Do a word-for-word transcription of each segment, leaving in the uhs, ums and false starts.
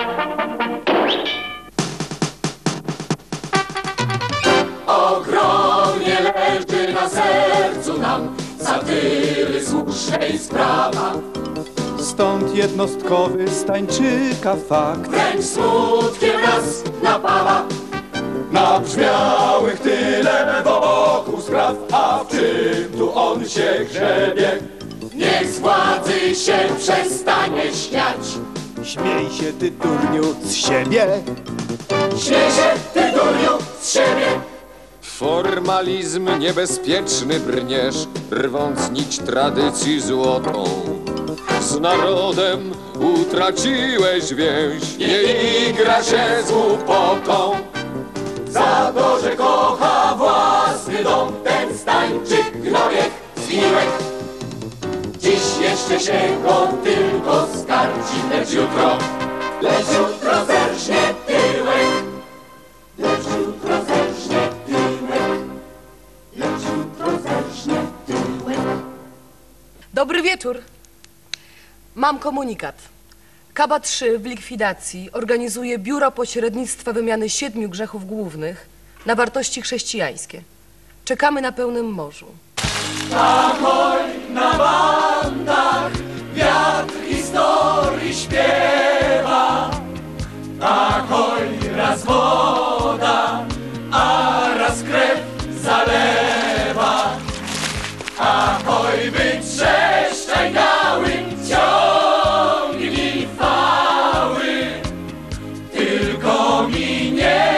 Ogromnie leży na sercu nam satyry słusznej sprawa. Stąd jednostkowy stańczyka fakt Wręcz smutkiem nas napawa. nabrzmiałych tyle wokół spraw, a w czym tu on się grzebie? Niech z władzy się przestanie śmiać. Śmiej się ty, durniu, z siebie. Śmiej się ty, durniu, z siebie. Formalizm niebezpieczny brniesz, rwąc nić tradycji złotą. Z narodem utraciłeś więź, nie igra się z głupotą. Za to, że kocha własny dom, ten stańczyk gnojek zgniłek. Dziś jeszcze się go tylko skarci, lecz jutro, lecz jutro zerżnie tyłek. Lecz jutro zerżnie tyłek. Lecz jutro zerżnie tyłek. Dobry wieczór. Mam komunikat. Kaba trzy w likwidacji organizuje biuro pośrednictwa wymiany siedmiu grzechów głównych na wartości chrześcijańskie. Czekamy na pełnym morzu. Ahoj na bandach, wiatr historii śpiewa. Ahoj raz woda, a raz krew zalewa. Ahoj wytrzeszczaj gały, ciągnij fały. Tylko mi nie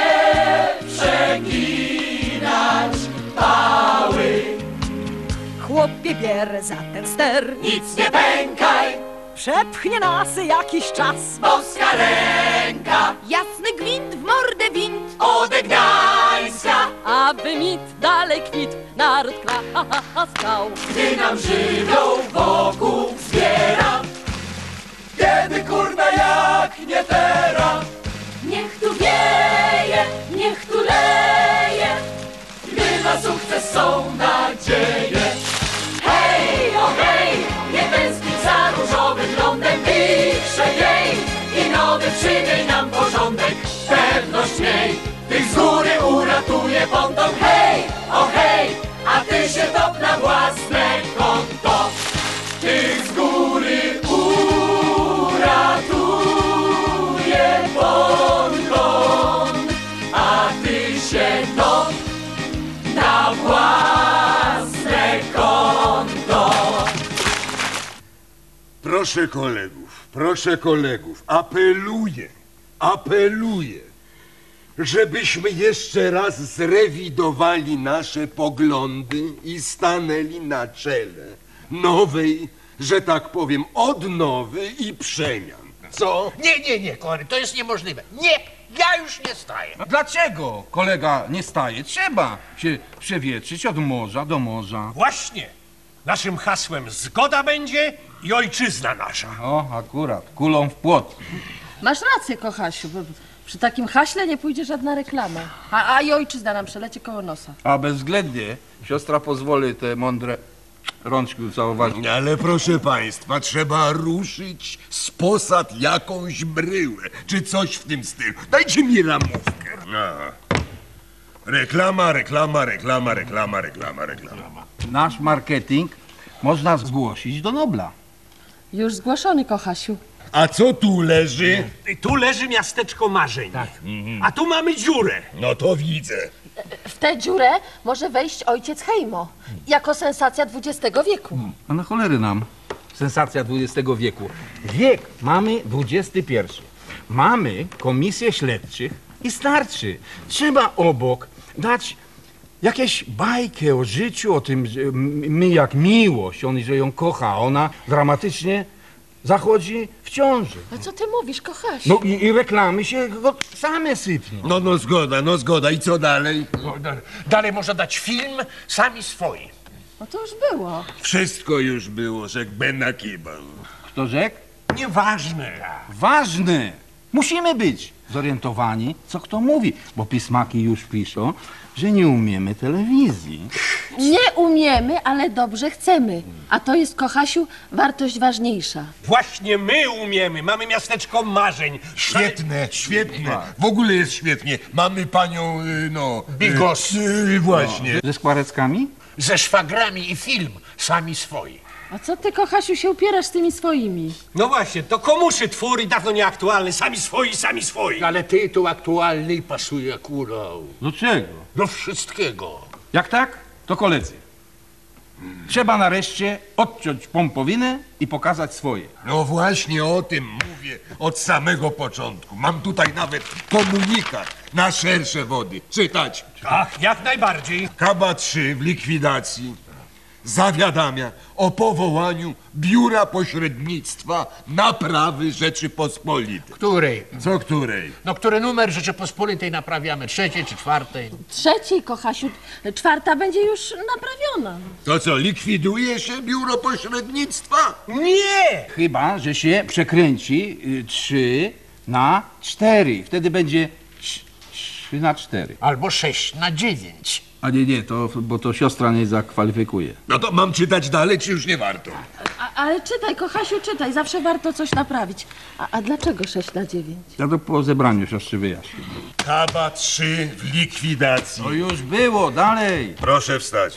przeginać pały. Chłopie, bierę za ten ster, Nic nie pękaj, przepchnie nas jakiś czas. boska ręka Jasny gwint w mordę wind, ode Gdańska. aby mit dalej kwitł, naród klaskał. Gdy nam żywioł wokół zbiera. Kiedy kurna jak nie teraz. Niech tu wieje, niech tu leje, Gdy na sukces są nadzieje. Hej, o hej, nie tęsknij za różowym lądem. Pisze jej i nowy przymiej nam porządek. Pewność miej, tych z góry uratuje ponton. Hej, o hej, a ty się top na własne konto. Tych z góry uratuje ponton, a ty się top na własne konto. Proszę kolegów, proszę kolegów, apeluję, apeluję, żebyśmy jeszcze raz zrewidowali nasze poglądy i stanęli na czele nowej, że tak powiem, odnowy i przemian. Co? Nie, nie, nie, kochany, to jest niemożliwe. Nie, ja już nie staję. Dlaczego kolega nie staje? Trzeba się przewietrzyć od morza do morza. Właśnie. Naszym hasłem zgoda będzie i ojczyzna nasza. O, akurat, kulą w płot. Masz rację, kochasiu. bo Przy takim haśle nie pójdzie żadna reklama. A, a i ojczyzna nam przeleci koło nosa. A bezwzględnie siostra pozwoli te mądre rączki ucałować. Ale proszę państwa, trzeba ruszyć z posad jakąś bryłę, czy coś w tym stylu. Dajcie mi ramówkę. Aha. Reklama, reklama, reklama, reklama, reklama, reklama. Nasz marketing można zgłosić do Nobla. Już zgłoszony, kochasiu. A co tu leży? Tu leży miasteczko marzeń. A tu mamy dziurę. No to widzę. W tę dziurę może wejść ojciec Hejmo. Jako sensacja dwudziestego wieku. A na cholery nam sensacja dwudziestego wieku. Wiek mamy dwudziesty pierwszy. Mamy komisję śledczych i starczy. Trzeba obok dać jakieś bajki o życiu, o tym, że my jak miłość, on, że ją kocha, a ona dramatycznie zachodzi w ciąży. A co ty mówisz, kochasiu? No i, i reklamy się go same sypną. No, no zgoda, no zgoda. I co dalej? No, da- Dalej można dać film Sami swoi. No to już było. Wszystko już było, rzekł Ben Akiban. Kto rzekł? Nieważne. Ważne! Musimy być zorientowani, co kto mówi, bo pismaki już piszą, że nie umiemy telewizji. Nie umiemy, ale dobrze chcemy. A to jest, kochasiu, wartość ważniejsza. Właśnie my umiemy, mamy miasteczko marzeń. Świetne, świetne. W ogóle jest świetnie. Mamy panią, y, no... y, Bigos. y, właśnie. Ze skłareckami? Ze szwagrami i film, sami swoi. A co ty, kochasiu, się upierasz z tymi swoimi? No właśnie, to komuszy twór i dawno nieaktualny, sami swoi, sami swoi. Ale tytuł aktualny i pasuje akurat Do czego? do wszystkiego. Jak tak, to koledzy. Trzeba nareszcie odciąć pompowinę i pokazać swoje. No właśnie o tym mówię od samego początku. Mam tutaj nawet komunikat na szersze wody. Czytać. Tak, jak najbardziej. Kaba trzy w likwidacji zawiadamia o powołaniu Biura Pośrednictwa Naprawy Rzeczypospolitej. Której? Co której? No, który numer Rzeczypospolitej naprawiamy? Trzeciej czy czwartej? Trzeciej, kochasiu, czwarta będzie już naprawiona. To co, likwiduje się Biuro Pośrednictwa? Nie! Chyba, że się przekręci y, trzy na cztery. Wtedy będzie trzy na cztery. Albo sześć na dziewięć. A nie, nie, to, bo to siostra nie zakwalifikuje. No to mam czytać dalej, czy już nie warto? A, ale czytaj, kochasiu, czytaj. Zawsze warto coś naprawić. A, a dlaczego sześć na dziewięć? Ja to po zebraniu siostry wyjaśnię. Kaba trzy w likwidacji. To już było, dalej. Proszę wstać.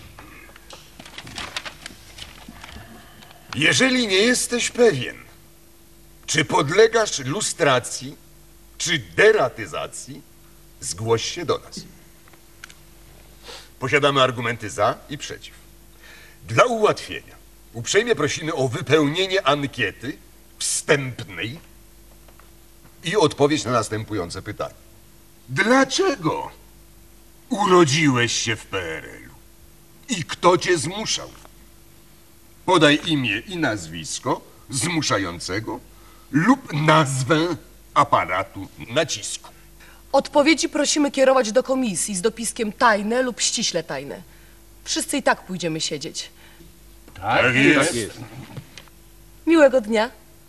Jeżeli nie jesteś pewien, czy podlegasz lustracji, czy deratyzacji, zgłoś się do nas. Posiadamy argumenty za i przeciw. Dla ułatwienia uprzejmie prosimy o wypełnienie ankiety wstępnej i odpowiedź na następujące pytanie. Dlaczego urodziłeś się w P R L-u? I kto cię zmuszał? Podaj imię i nazwisko zmuszającego lub nazwę aparatu nacisku. Odpowiedzi prosimy kierować do komisji z dopiskiem tajne lub ściśle tajne. Wszyscy i tak pójdziemy siedzieć. Tak jest. Miłego dnia.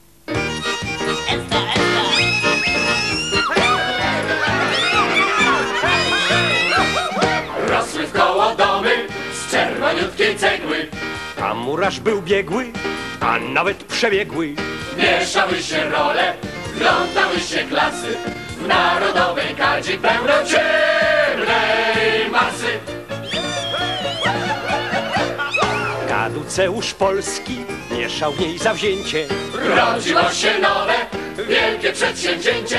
Rosły w koło domy z czerwoniutkiej cegły. Tam murarz był biegły, a nawet przebiegły. Mieszały się role, plątały się klasy. W narodowej kadzi pełno ciemnej masy. Kaduceusz Polski mieszał w niej zawzięcie. Rodziło się nowe, wielkie przedsięwzięcie.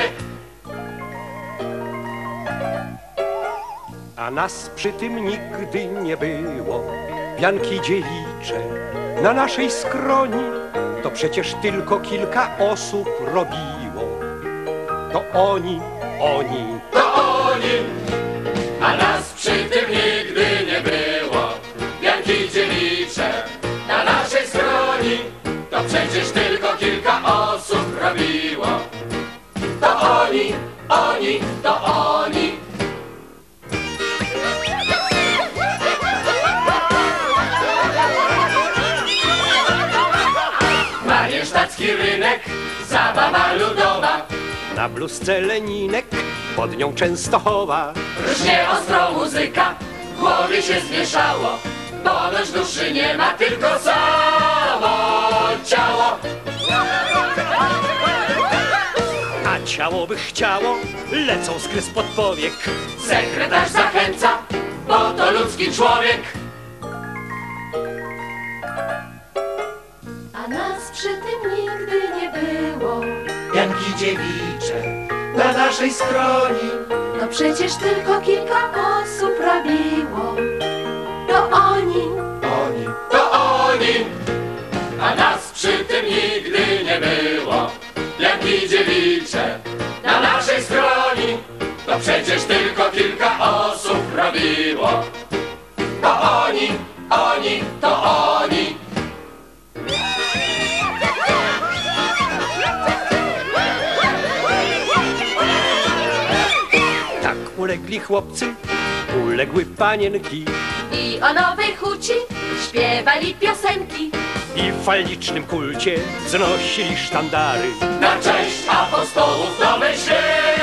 A nas przy tym nigdy nie było. Pianki dziewicze na naszej skroni to przecież tylko kilka osób robiło. To oni, oni, To oni, a nas przy tym nigdy nie było. Pianki dziewicze na naszej skroni to przecież tylko kilka osób robiło. To oni, oni, to oni. Majestacki rynek, zabawa ludowa. na bluzce Leninek, pod nią Częstochowa. Różnie ostro muzyka, w głowie się zmieszało. Ponoć duszy nie ma, tylko samo ciało. A ciało by chciało, lecą skry spod powiek. Sekretarz zachęca, bo to ludzki człowiek. A nas przy tym nigdy nie było. Pianki dziewicze na naszej skroni To przecież tylko kilka osób robiło. To oni, oni, to oni, a nas przy tym nigdy nie było. Pianki dziewicze na naszej skroni to przecież tylko kilka osób robiło. To oni, oni, to oni. Tak ulegli chłopcy, uległy panienki i o nowej huci śpiewali piosenki. i w falicznym kulcie wznosili sztandary. Na cześć apostołów nowej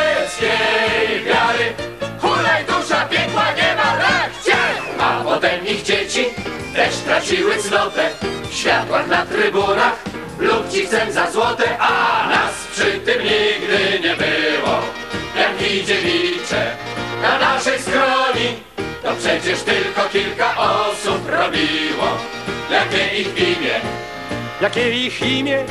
świeckiej wiary. Hulaj dusza piekła nie ma, tak, a potem ich dzieci też traciły cnotę. W światłach na trybunach lub ci chcę za złote, a nas przy tym nigdy nie było. Janki dziewicze na naszej skroni, to przecież tylko kilka osób robiło. Jakie ich imię? Jakie ich imię?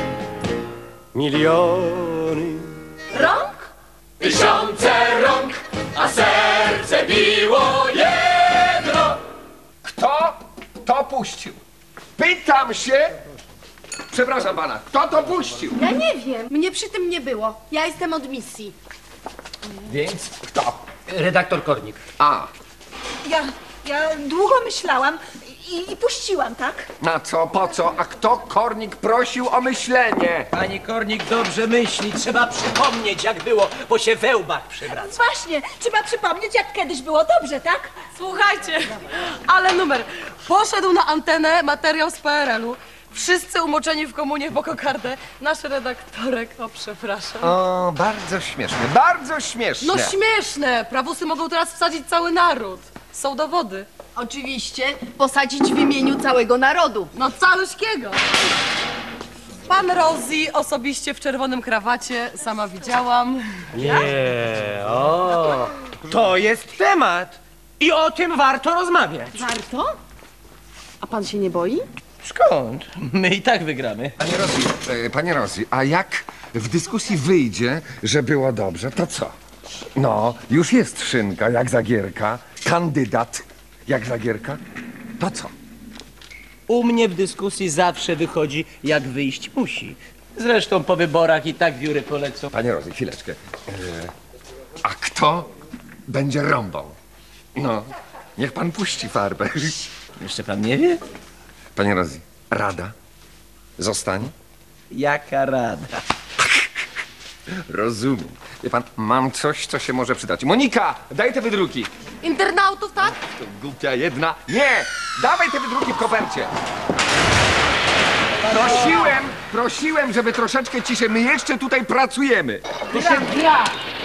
Miliony. Rąk? Tysiące rąk, a serce biło jedno. Kto to puścił? Pytam się! Przepraszam pana, kto to puścił? Ja nie wiem. Mnie przy tym nie było. Ja jestem od misji. Więc kto? Redaktor Kornik. A, Ja, ja długo myślałam i, i puściłam, tak? na co, po co? A kto Kornik prosił o myślenie? Pani Kornik dobrze myśli, trzeba przypomnieć jak było, bo się we łbach przewraca. Właśnie, trzeba przypomnieć, jak kiedyś było dobrze, tak? Słuchajcie, ale numer. Poszedł na antenę materiał z P R L u. Wszyscy umoczeni w komunie w kokardę. Nasz redaktorek, o przepraszam. O, bardzo śmieszne, bardzo śmieszne. No śmieszne! Prawusy mogą teraz wsadzić cały naród. Są dowody. Oczywiście posadzić w imieniu całego narodu. No caluśkiego. Pan Rosie osobiście w czerwonym krawacie, sama widziałam. Nie, o, to jest temat i o tym warto rozmawiać. Warto? A pan się nie boi? Skąd? My i tak wygramy. Panie Rosji, e, panie Rosji, a jak w dyskusji wyjdzie, że było dobrze, to co? No, już jest szynka, jak Zagierka, kandydat, jak Zagierka, to co? U mnie w dyskusji zawsze wychodzi, jak wyjść musi. Zresztą po wyborach i tak wióry polecą. Panie Rosji, chwileczkę. E, a kto będzie rąbał? No, niech pan puści farbę. Jeszcze pan nie wie? Panie Rosji, rada zostanie? Jaka rada? Rozumiem. Wie pan, mam coś, co się może przydać. Monika, daj te wydruki. Internautów, tak? To głupia jedna. Nie! Dawaj te wydruki w kopercie. Prosiłem, prosiłem, żeby troszeczkę ciszej. My jeszcze tutaj pracujemy. To się gra!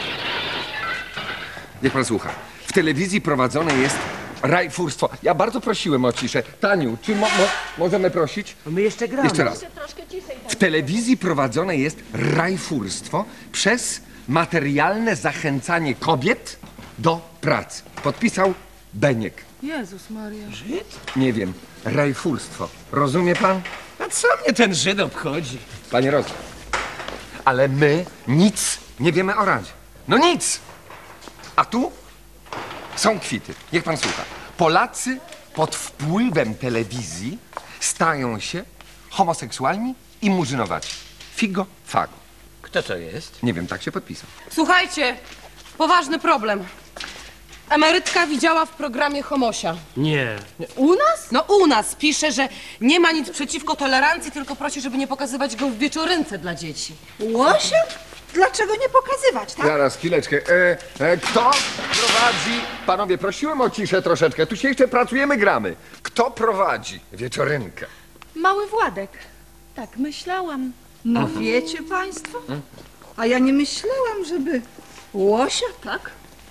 Niech pan słucha. W telewizji prowadzone jest rajfurstwo. Ja bardzo prosiłem o ciszę. Taniu, czy mo mo możemy prosić? My jeszcze gramy. Jeszcze raz. W telewizji prowadzone jest rajfurstwo przez materialne zachęcanie kobiet do pracy. Podpisał Beniek. Jezus Maria. Żyd? Nie wiem, rajfurstwo. Rozumie pan? A co mnie ten Żyd obchodzi? Panie Rosie, ale my nic nie wiemy o Radzie. No nic! A tu są kwity. Niech pan słucha. Polacy pod wpływem telewizji stają się homoseksualni i murzynowaci. Figo, fago. Kto to jest? Nie wiem, tak się podpisał. Słuchajcie, poważny problem. Emerytka widziała w programie Homosia. Nie. U nas? No u nas. Pisze, że nie ma nic przeciwko tolerancji, tylko prosi, żeby nie pokazywać go w wieczorynce dla dzieci. Łosia? Dlaczego nie pokazywać, tak? Zaraz, chwileczkę. E, e, kto prowadzi... Panowie, prosiłem o ciszę troszeczkę. Tu się jeszcze pracujemy, gramy. Kto prowadzi wieczorynkę? Mały Władek. Tak myślałam. No wiecie państwo? A ja nie myślałam, żeby Łosia, tak?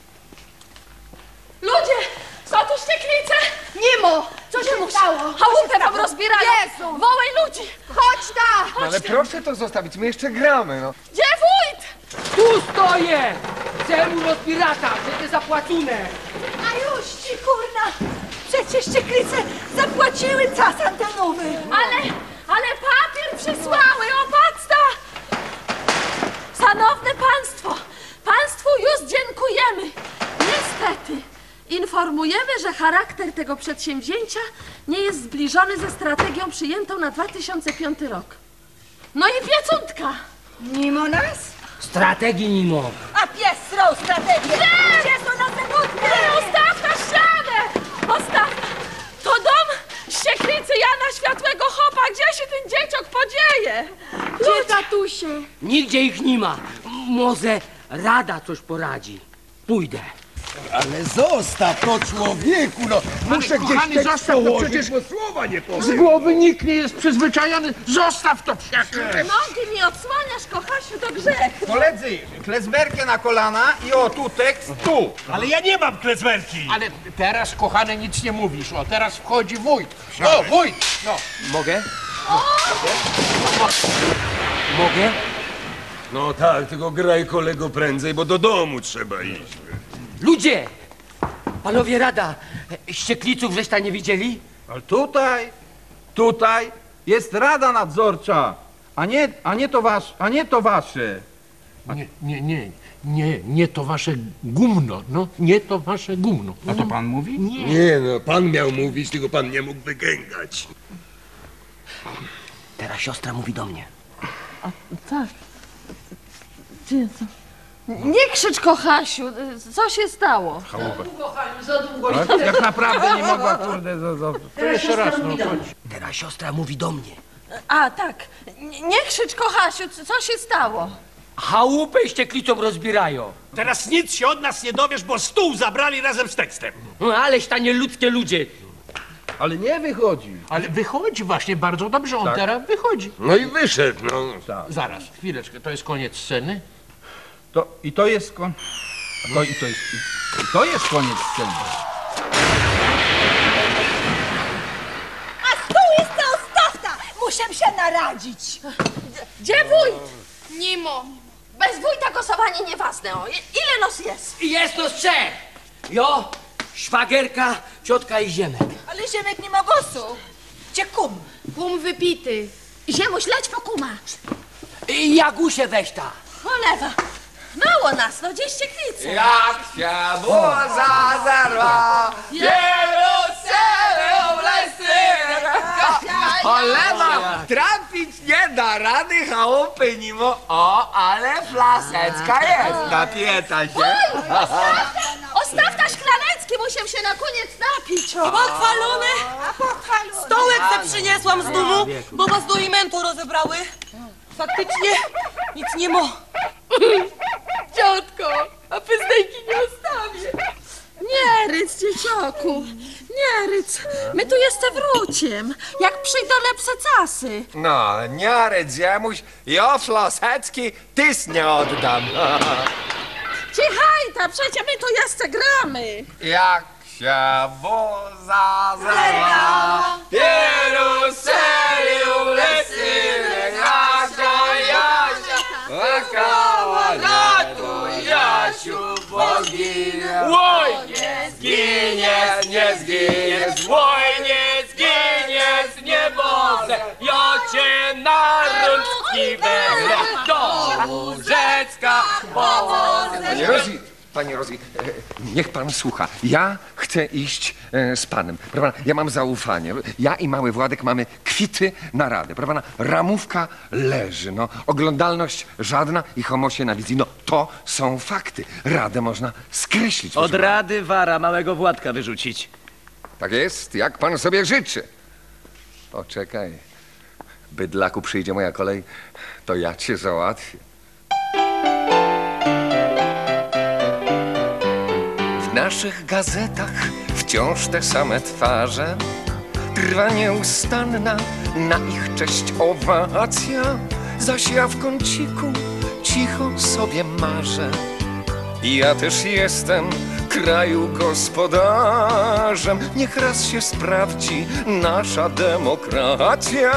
Ludzie, są tu ścieklice! Nimo! Co się mu stało? Chałupę tam rozbierają! Jezu! Wołaj ludzi! Chodź ta! No, ale proszę to zostawić, my jeszcze gramy, no. Gdzie wójt? Tu stoję! Czemu rozpirata? Będzie zapłacone! A już ci kurna! Przecież ścieklice zapłaciły czas antenowy! Ale, ale papier przysłały, opacta! Szanowne państwo, państwu już dziękujemy. Niestety, informujemy, że charakter tego przedsięwzięcia nie jest zbliżony ze strategią przyjętą na dwa tysiące piąty rok. No i piecutka! Mimo nas? Strategii nie ma. A pies srał strategię! Nie! Gdzie są na segundkę? Ustaw na ścianę! Ostaw! To dom ścieklicy Jana Światłego Chopa. Gdzie się ten dzieciok podzieje? Gdzie tatusie? Nigdzie ich nie ma. Może rada coś poradzi. Pójdę. Ale zostaw to, człowieku, no. Muszę Ale, kochany, gdzieś tekst zostaw to, położyć, przecież bo słowa nie Z powiem. głowy nikt nie jest przyzwyczajony. Zostaw to, psiaku. Nogi mi odsłaniasz, Kochasiu, to grzech. Koledzy, klezmerkę na kolana i o, tu tekst, tu. Ale ja nie mam klezmerki. Ale teraz, kochany, nic nie mówisz. O, teraz wchodzi wójt. O, wójt! No. Mogę? Mogę? No tak, tylko graj, kolego, prędzej, bo do domu trzeba iść. Ludzie! Panowie rada, ściekliców żeś nie widzieli? Ale tutaj, tutaj jest rada nadzorcza, a nie, a nie to wasz, a nie to wasze. Nie, nie, nie, nie, nie to wasze gumno, no, nie to wasze gumno. A to pan mówi? Nie. Nie no, pan miał mówić, tylko pan nie mógł wygęgać. Teraz siostra mówi do mnie. Tak. Gdzie to? Nie krzycz, Kochasiu, co się stało? Tak? Jak naprawdę nie mogła, kurde, za, za... To jeszcze raz, no, chodź. Teraz siostra mówi do mnie. A, tak. N- Nie krzycz, Kochasiu, co się stało? Chałupę ścieklicą rozbierają. Teraz nic się od nas nie dowiesz, bo stół zabrali razem z tekstem. No aleś ta nieludzkie ludzie. Ale nie wychodzi. Ale wychodzi właśnie bardzo dobrze, on Tak. teraz wychodzi. No i wyszedł, no. Zaraz, chwileczkę, to jest koniec sceny. To, I to jest kon... To, i, to jest, i, I to jest koniec sceny. A stół jest to ostawta! Muszę się naradzić. Gdzie wójt? Nimo. Bez wójta głosowanie nieważne. O. I- Ile nos jest? I jest to trzech. Jo, szwagierka, ciotka i ziemek. Ale Ziemek nie ma głosu. Gdzie kum? Kum wypity. Ziemuś, leć po kuma. I Jagusie weź ta. Cholewa. Mało nas, no gdzieś ścieklicy. Jak się burza zerwa, wielu strzelił lesy. Cholera, trafić nie da rady chałupy Nimo. O, ale flaseczka jest, napieta się. Ostawta szklanecki, muszę się na koniec napić. Pochwalony. Stołek se przyniesłam z domu, bo was do imentu rozebrały. Faktycznie nic nie mo. Ciotko, a pyzdejki nie ostawię. Nie ryc, dziecioku, nie ryc. My tu jeszcze wróciem, jak przyjdą lepsze czasy. No, nie rydziemuś, ja flaseczki tyś nie oddam. Cichajta, przecież my tu jeszcze gramy. Jak się burza zerwa, wielu strzelił lesy. Jasia, Jasia, łakała na tu Jasiu boginie. Łoj, nie zginiesz, nie zginiesz, łoj, nie zginiesz, nie boże. Ja cię na rączki wezmę do łóżeczka powozę. Panie Rozi, panie Rozi, e, niech pan słucha. Ja chcę iść e, z panem. Proszę pana, ja mam zaufanie. Ja i mały Władek mamy kwity na radę. Proszę pana, ramówka leży, no. Oglądalność żadna i homosie na wizji. No, to są fakty. Radę można skreślić. Od proszę pana. rady Wara małego Władka wyrzucić. Tak jest, jak pan sobie życzy. Poczekaj. Bydlaku, przyjdzie moja kolej, to ja cię załatwię. W naszych gazetach wciąż te same twarze. Trwa nieustanna na ich cześć owacja. Zaś ja w kąciku cicho sobie marzę. I ja też jestem kraju gospodarzem. Niech raz się sprawdzi nasza demokracja.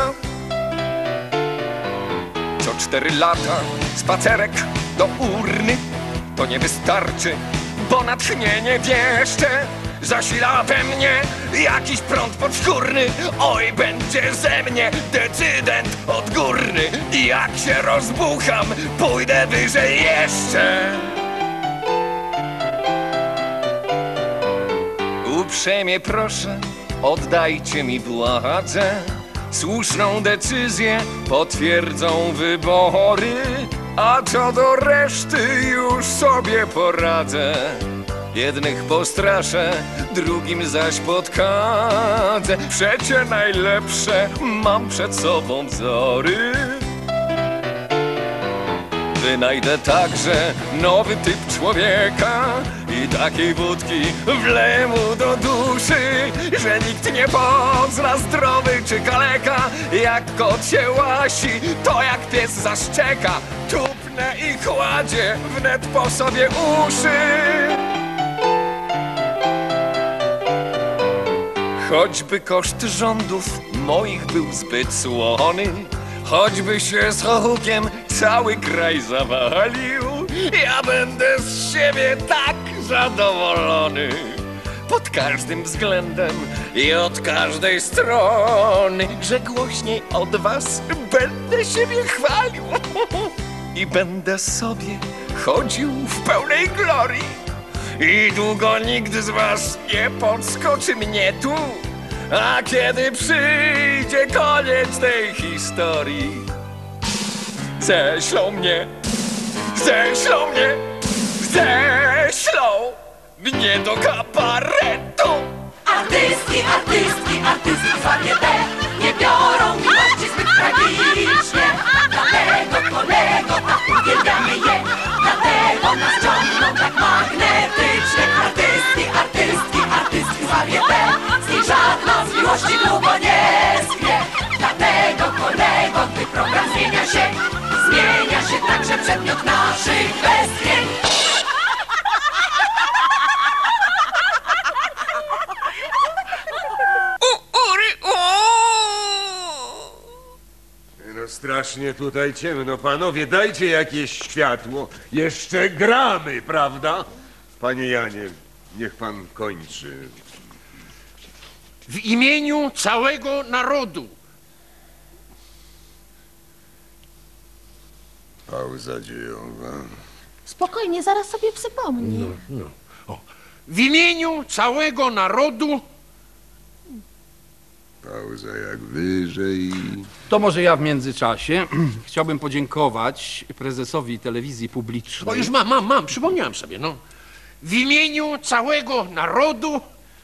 Co cztery lata spacerek do urny to nie wystarczy, bo natchnienie wieszcze zasila we mnie jakiś prąd podskórny. Oj, będzie ze mnie decydent odgórny. I jak się rozbucham, pójdę wyżej jeszcze. Uprzejmie proszę, oddajcie mi władzę. Słuszną decyzję potwierdzą wybory, a co do reszty już sobie poradzę. Jednych postraszę, drugim zaś podkadzę. Przecie najlepsze mam przed sobą wzory. Wynajdę także nowy typ człowieka i takiej wódki wleję mu do duszy, że nikt nie pozna zdrowy czy kaleka. Jak kot się łasi, to jak pies zaszczeka. Tupnę i kładzie wnet po sobie uszy. Choćby koszt rządów moich był zbyt słony, choćby się z chochukiem cały kraj zawalił, ja będę z siebie tak zadowolony. Pod każdym względem i od każdej strony, że głośniej od was będę siebie chwalił i będę sobie chodził w pełnej glorii. I długo nikt z was nie podskoczy mnie tu, a kiedy przyjdzie koniec tej historii, ześlą mnie, ześlą mnie, ześlą mnie do kabaretu. Artystki, artystki, artystki warietę nie biorą miłości zbyt tragicznie. Dlatego kolego tak uwielbiamy je, dlatego nas ciągną tak magnetycznie. Artystki, artystki, artystki warietę, z nich żadna z miłości długo nie sknie. Dlatego kolego, gdy program zmienia się, zmienia się także przedmiot naszych westchnień. No strasznie tutaj ciemno, panowie, dajcie jakieś światło. Jeszcze gramy, prawda? Panie Janie, niech pan kończy. W imieniu całego narodu. Pauza dziejowa. Spokojnie, zaraz sobie przypomnę. No, no. O. W imieniu całego narodu. Pauza jak wyżej. To może ja w międzyczasie chciałbym podziękować prezesowi telewizji publicznej. O, już mam, mam, mam, przypomniałem sobie, no. W imieniu całego narodu.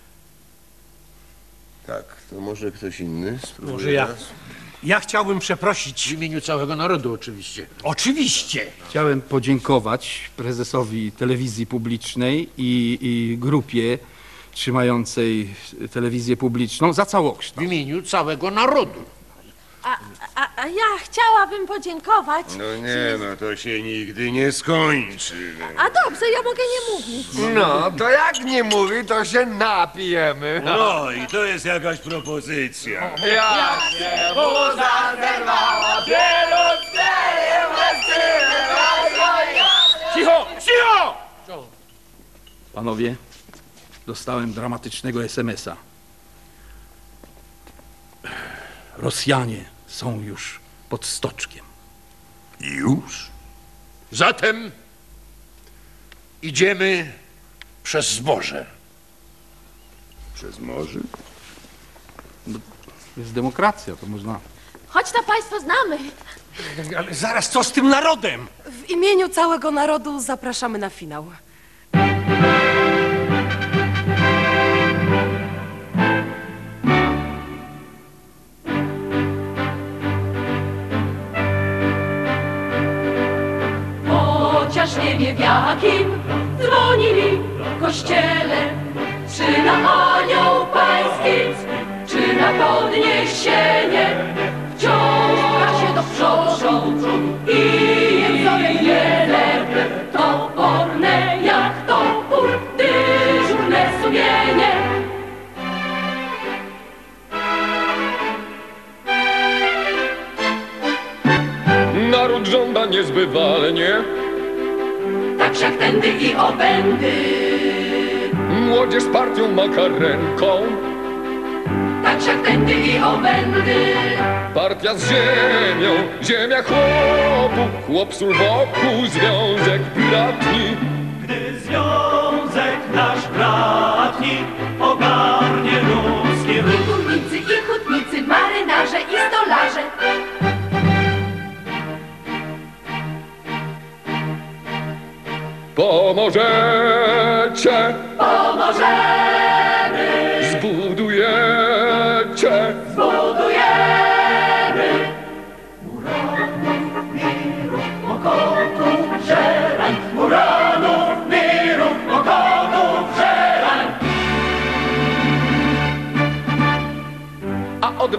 Tak, to może ktoś inny spróbuje. Może ja. raz? Ja chciałbym przeprosić. W imieniu całego narodu, oczywiście. Oczywiście! Chciałem podziękować prezesowi telewizji publicznej i, i grupie trzymającej telewizję publiczną za całokształt. W imieniu całego narodu. A, a, a ja chciałabym podziękować. No nie, no to się nigdy nie skończy. A dobrze, ja mogę nie mówić. No, to jak nie mówi, to się napijemy. No i to jest jakaś propozycja. Jak się muza zerwała, pierutkę Cicho, cicho! Panowie, dostałem dramatycznego es em es a. Rosjanie są już pod Stoczkiem. Już? Zatem idziemy przez zboże. Przez morze? No, jest demokracja, to można... Chodź to państwo znamy. Ale zaraz, co z tym narodem? W imieniu całego narodu zapraszamy na finał. Chociaż nie wie w jakim dzwonili kościele, czy na anioł pański, czy na podniesienie, wciąż pcha się do przodu i jest wzorem wiele. Toporne jak topór, dyżurne sumienie. Naród żąda niezbywalnie, Tak jak tędy i obędy. Młodzież z partią makarenką, Tak jak tędy i obędy. partia z ziemią, ziemia chłopu, chłop sól wokół, związek bratni. Gdy związek nasz bratni ogarnie ludzki ruch. I górnicy, i hutnicy, marynarze i stolarze. Pomożecie, Pomożemy, zbudujecie, zbudujemy. Murami miru, pokoju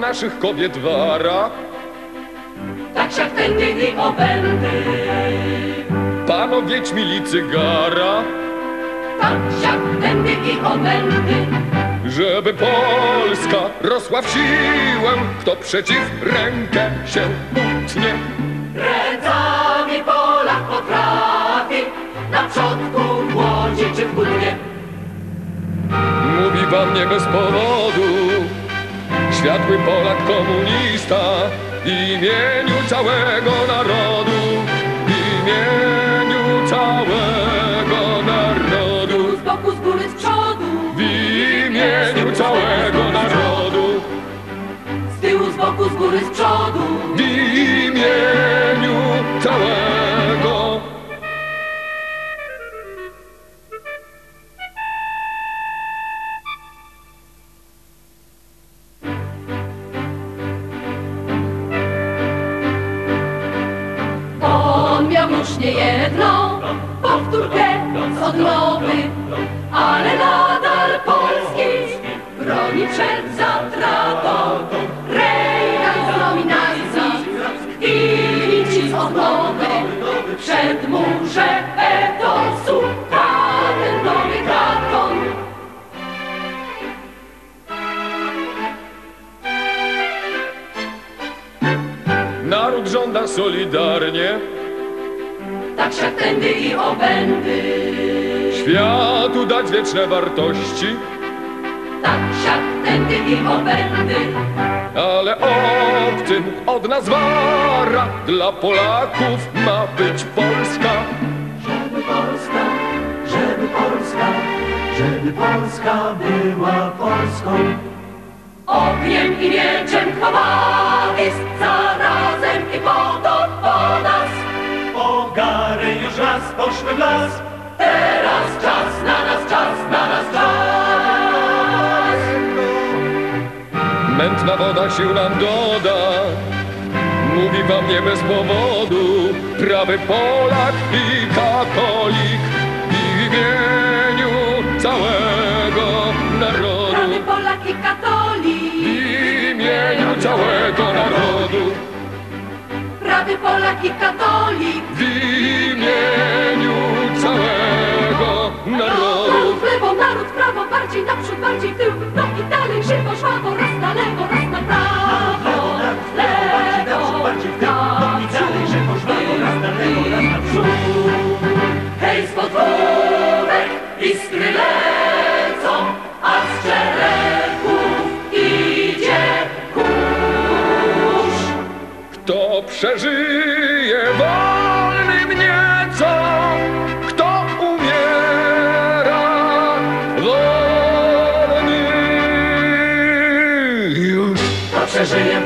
naszych kobiet wara. Tak siak tędy i obędy, Pano Wiedźmili cygara, tak siak tędy i obędy. żeby Polska rosła w siłę, kto przeciw rękę się utnie. Ręcami Polak potrafi, na przodku w Łodzi czy w Kutnie. Mówi wam nie bez powodu światły Polak komunista, w imieniu całego narodu, w imieniu całego narodu, Z boku, z góry, z przodu, w imieniu całego narodu, z tyłu, z boku, z góry, z przodu, w imieniu całego. On miał już niejedną powtórkę z odnowy, ale nadal Polski broni przed zatratą. Rejan z nominacji i ci z odnowy, przed murze etosu patentowy karton. Naród żąda solidarnie Tak siak tędy i obędy, światu dać wieczne wartości, tak siak tędy i obędy. ale obcym od nas wara, dla Polaków ma być Polska. Żeby Polska, żeby Polska, żeby Polska była Polską. Ogniem i mieczem chwaławis, zarazem i potop po nas. Ogary już raz poszły w las, Teraz czas na nas, czas na nas, czas. Mętna woda sił nam doda, mówi wam nie bez powodu prawy Polak i katolik, w imieniu całego narodu, Prawy Polak i katolik, w imieniu całego narodu, prawy Polak i katolik. w imieniu całego narodu. Naród w lewo, naród w prawo, bardziej naprzód, bardziej w tył, no i dalej szybko, żwawo, raz na lewo, raz na prawo, lewo, bardziej w tył, no i dalej, że poszło raz na lewo, raz na przód. hej, z podwórek iskry lecą, a z szeregów idzie kurz. Kto przeżyje wolnym nieco, kto umiera wolny już. Kto przeżyje